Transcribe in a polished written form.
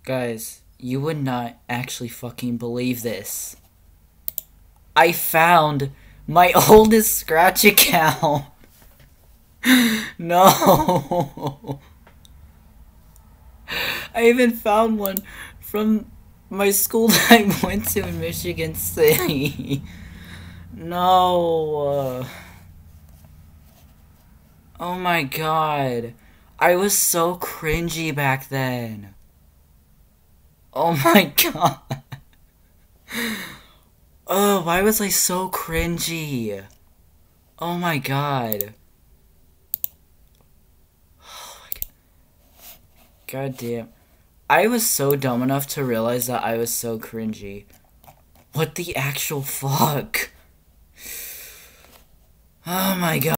Guys, you would not actually fucking believe this. I found my oldest Scratch account. No. I even found one from my school that I went to in Michigan City. No. Oh my god. I was so cringy back then. Oh my god. Oh, why was I so cringy? Oh my god. Oh my god. God damn. I was so dumb enough to realize that I was so cringy. What the actual fuck? Oh my god.